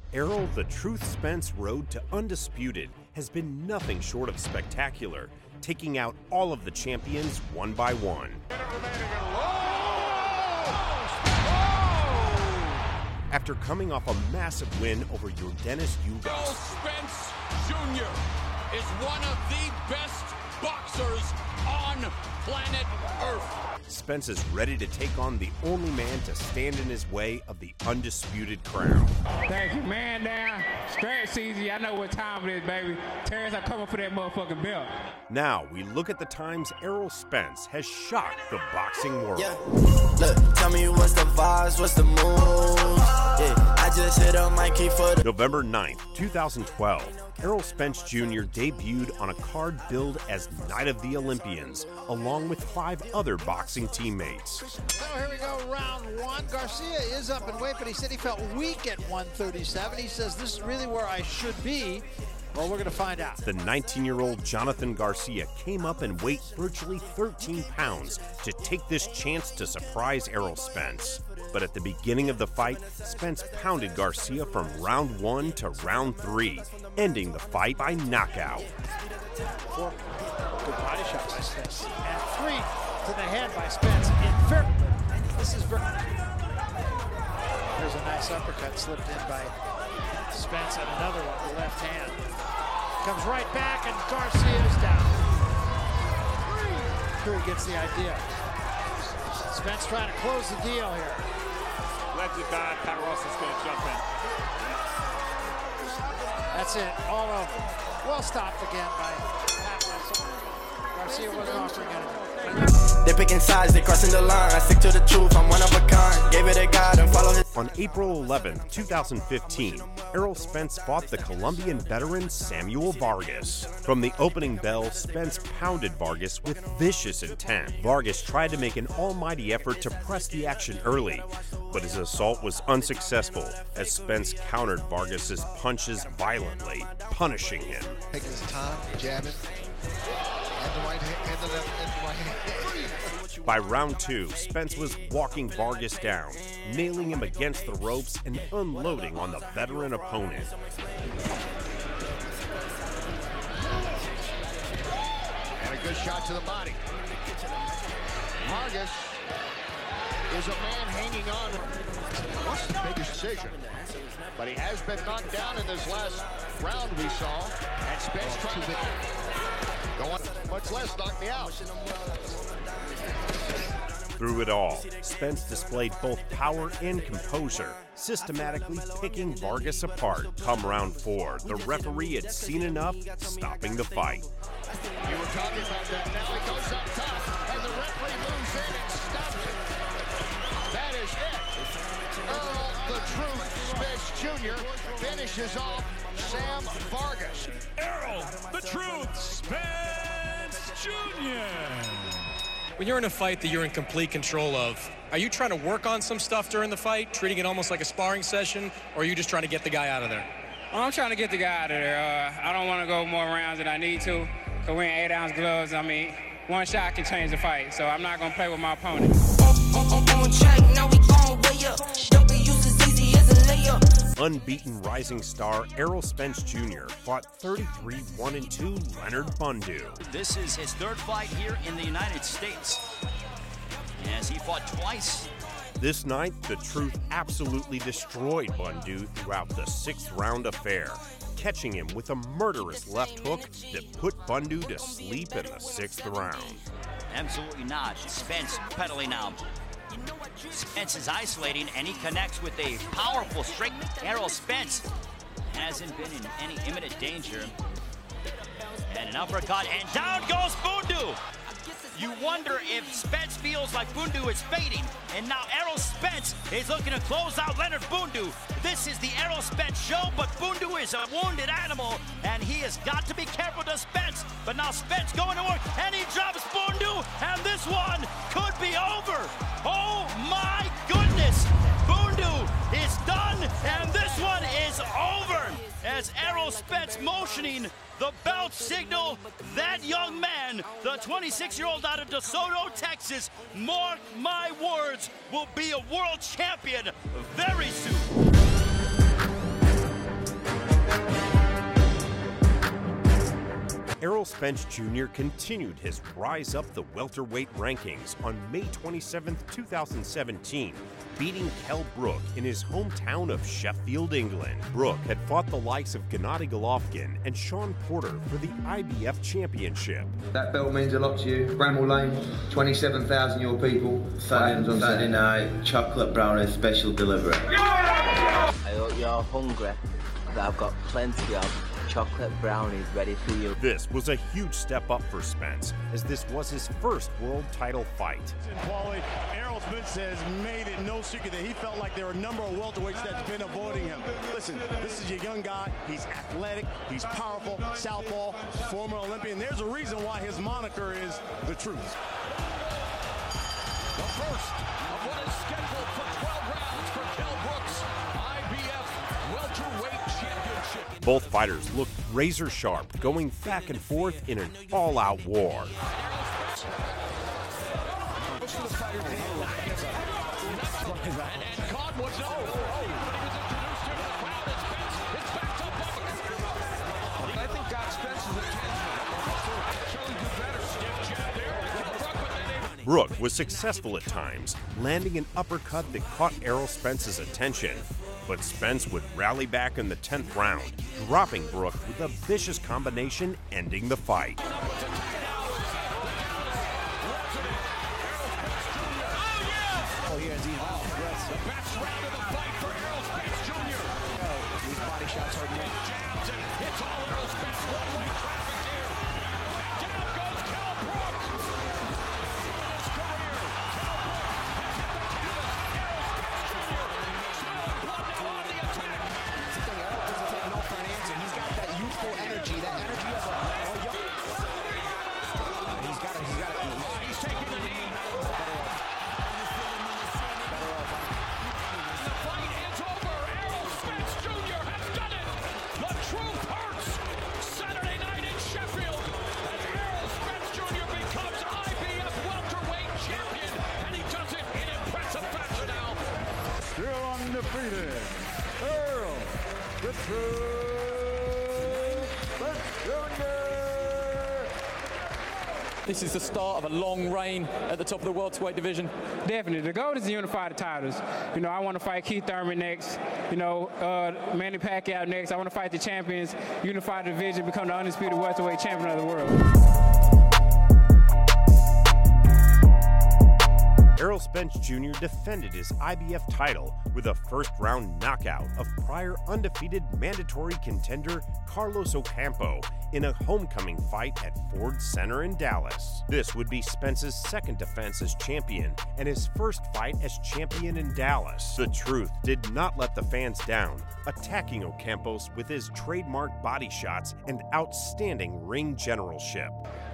Errol "The Truth" Spence road to undisputed has been nothing short of spectacular, taking out all of the champions one by one. After coming off a massive win over Yordenis Ugas. Errol Spence Jr. is one of the best boxers on planet Earth. Spence is ready to take on the only man to stand in his way of the undisputed crown. Thank you, man down. Straight CZ, I know what time it is, baby. Terrence, I'm coming for that motherfucking belt. Now we look at the times Errol Spence has shocked the boxing world. Yeah. Look, tell me what's the vibes, what's the moves? Yeah, I just hit on my key for the November 9th, 2012. Errol Spence Jr. debuted on a card billed as Night of the Olympians, along with 5 other boxing teammates. So here we go, round one. Garcia is up in weight, but he said he felt weak at 137. He says, this is really where I should be. Well, we're going to find out. The 19-year-old Jonathan Garcia came up in weight virtually 13 pounds to take this chance to surprise Errol Spence. But at the beginning of the fight, Spence pounded Garcia from round 1 to round 3, ending the fight by knockout. 4 good body shots by Spence. And 3 to the head by Spence. This is very... There's a nice uppercut slipped in by Spence, and another one, the left hand. Comes right back, and Garcia's down. Curry gets the idea. Spence trying to close the deal here. Legs it back, Pat Russell's going to jump in. That's it, all over. Well stopped again by Pat Russell. Garcia wasn't offering anything. They're picking sides, they're crossing the line. I stick to the truth, I'm one of a kind. Gave it a God and follow his... On April 11, 2015, Errol Spence fought the Colombian veteran Samuel Vargas. From the opening bell, Spence pounded Vargas with vicious intent. Vargas tried to make an almighty effort to press the action early, but his assault was unsuccessful as Spence countered Vargas's punches violently, punishing him. Taking his time, jabbing, and the right hand, and the left, and the right hand. By round 2, Spence was walking Vargas down, nailing him against the ropes and unloading on the veteran opponent. And a good shot to the body. Vargas is a man hanging on. What's the biggest decision? But he has been knocked down in this last round we saw. And Spence trying to go on, much less knock me out. Through it all, Spence displayed both power and composure, systematically picking Vargas apart. Come round 4, the referee had seen enough, stopping the fight. You were talking about that. Now he goes up top, and the referee moves in and stops it. That is it. Errol "The Truth" Spence Jr. finishes off Sam Vargas. Errol "The Truth" Spence Jr. When you're in a fight that you're in complete control of, are you trying to work on some stuff during the fight, treating it almost like a sparring session, or are you just trying to get the guy out of there? Well, I'm trying to get the guy out of there. I don't want to go more rounds than I need to, because we're in 8-ounce gloves. I mean, one shot can change the fight, so I'm not going to play with my opponent. Unbeaten rising star Errol Spence Jr. fought 33-1-2 Leonard Bundu. This is his 3rd fight here in the United States, as he fought twice. This night, The Truth absolutely destroyed Bundu throughout the 6th round affair, catching him with a murderous left hook that put Bundu to sleep in the 6th round. Absolutely not. Spence pedaling now. Spence is isolating, and he connects with a powerful straight. Errol Spence hasn't been in any imminent danger. And an uppercut, and down goes Bundu. You wonder if Spence feels like Bundu is fading, and now Errol Spence is looking to close out Leonard Bundu. This is the Errol Spence show, but Bundu is a wounded animal, and he has got to be careful to Spence. But now Spence going to work, and he drops Bundu, and this one could be over. Oh my goodness! Bundu is done, and this one is over. As Errol Spence motioning the belt signal, that young man, the 26-year-old out of DeSoto, Texas, mark my words, will be a world champion very soon. Errol Spence Jr. continued his rise up the welterweight rankings on May 27, 2017, beating Kell Brook in his hometown of Sheffield, England. Brook had fought the likes of Gennady Golovkin and Sean Porter for the IBF Championship. That belt means a lot to you. Bramall Lane, 27,000 your people. Saturday night, chocolate brownie special delivery. I hope you're hungry, but I've got plenty of chocolate brownies ready for you. This was a huge step up for Spence, as this was his first world title fight. Paulie, Errol Spence has made it no secret that he felt like there were a number of welterweights that's been avoiding him. Listen, this is a young guy. He's athletic. He's powerful. Southpaw, former Olympian. There's a reason why his moniker is the truth. The first of what is scheduled for 12 rounds for Kell Brook's IBF Welterweight Championship. Both fighters looked razor sharp, going back and forth in an all-out war. Brook was successful at times, landing an uppercut that caught Errol Spence's attention. But Spence would rally back in the 10th round, dropping Brook with a vicious combination, ending the fight. Undefeated, Errol the Truth Spence Jr. This is the start of a long reign at the top of the welterweight division. Definitely. The goal is to unify the titles. You know, I want to fight Keith Thurman next. You know, Manny Pacquiao next. I want to fight the champions, unify the division, become the undisputed welterweight champion of the world. Errol Spence Jr. defended his IBF title with a first-round knockout of prior undefeated mandatory contender Carlos Ocampo in a homecoming fight at Ford Center in Dallas. This would be Spence's second defense as champion and his first fight as champion in Dallas. The Truth did not let the fans down, attacking Ocampos with his trademark body shots and outstanding ring generalship.